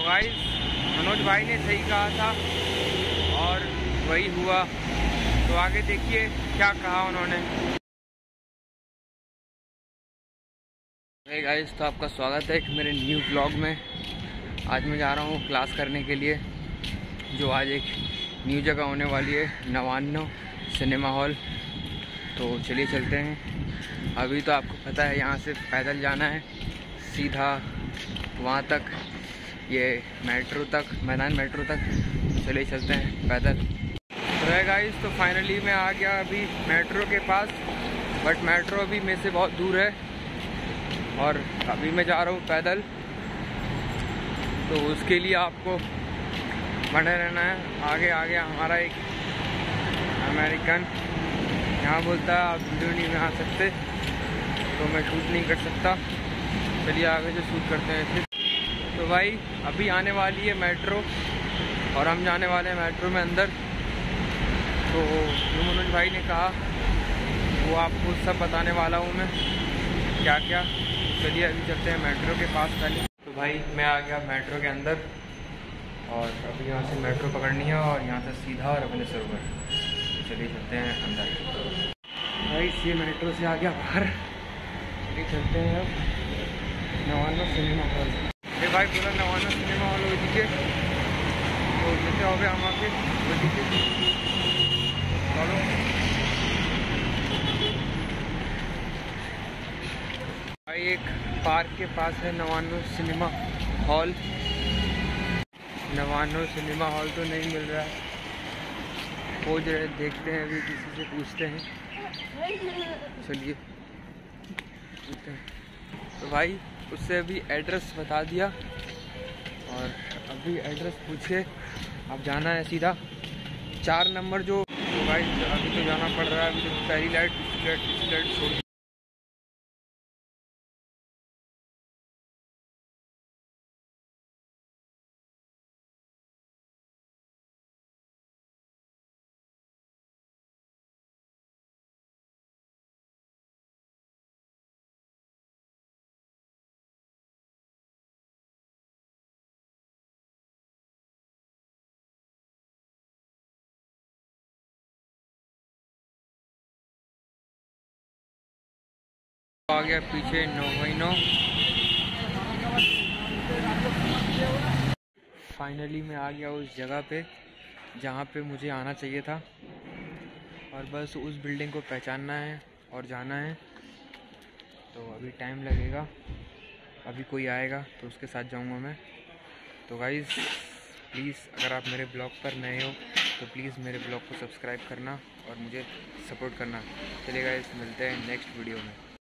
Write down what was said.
तो गाइस मनोज भाई ने सही कहा था और वही हुआ। तो आगे देखिए क्या कहा उन्होंने। गाइस तो आपका स्वागत है एक मेरे न्यू ब्लॉग में। आज मैं जा रहा हूँ क्लास करने के लिए, जो आज एक न्यू जगह होने वाली है, 99 सिनेमा हॉल। तो चलिए चलते हैं। अभी तो आपको पता है यहाँ से पैदल जाना है सीधा वहाँ तक, ये मेट्रो तक, मैदान मेट्रो तक। चलिए चलते हैं पैदल। तो है गाइस, तो फाइनली मैं आ गया अभी मेट्रो के पास, बट मेट्रो अभी मेरे से बहुत दूर है और अभी मैं जा रहा हूँ पैदल। तो उसके लिए आपको बने रहना है। आगे आगे हमारा एक अमेरिकन यहाँ बोलता है आप वीडियो नहीं में आ सकते, तो मैं शूट नहीं कर सकता। चलिए आगे जो शूट करते हैं फिर। तो भाई अभी आने वाली है मेट्रो और हम जाने वाले हैं मेट्रो में अंदर। तो जो मनोज भाई ने कहा वो आपको सब बताने वाला हूँ मैं, क्या क्या। चलिए अभी चलते हैं मेट्रो के पास पहले। तो भाई मैं आ गया मेट्रो के अंदर और अभी यहाँ से मेट्रो पकड़नी है और यहाँ से सीधा और अपने सरोवर। तो चलिए चलते हैं अंदर। भाई ये मेट्रो से आ गया बाहर। चलिए चलते हैं अब 99 सिनेमा हॉल। अरे भाई पूरा 99 सिनेमा हॉल हो दीजिए। तो जैसे हो गया हम आके वो दीजिए। चलो भाई एक पार्क के पास है 99 सिनेमा हॉल। 99 सिनेमा हॉल तो नहीं मिल रहा है, खोज रहे, देखते हैं अभी किसी से पूछते हैं। चलिए पूछते हैं। तो भाई उससे अभी एड्रेस बता दिया और अभी एड्रेस पूछे अब जाना है सीधा 4 नंबर जो। तो भाई अभी तो जाना पड़ रहा है, अभी तो पहली लाइट दूसरी लाइट छोड़। आ गया पीछे 9/9। फाइनली मैं आ गया उस जगह पे जहाँ पे मुझे आना चाहिए था और बस उस बिल्डिंग को पहचानना है और जाना है। तो अभी टाइम लगेगा, अभी कोई आएगा तो उसके साथ जाऊँगा मैं। तो गाइज़ प्लीज़ अगर आप मेरे ब्लॉग पर नए हो तो प्लीज़ मेरे ब्लॉग को सब्सक्राइब करना और मुझे सपोर्ट करना। चलिए गाइज़ मिलते हैं नेक्स्ट वीडियो में।